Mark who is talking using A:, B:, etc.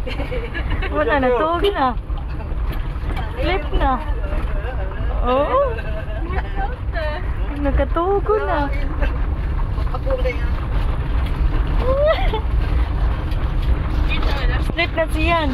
A: Wala na, tuog na. Flip na. Oo. Nagkatugo na. Split na siyan.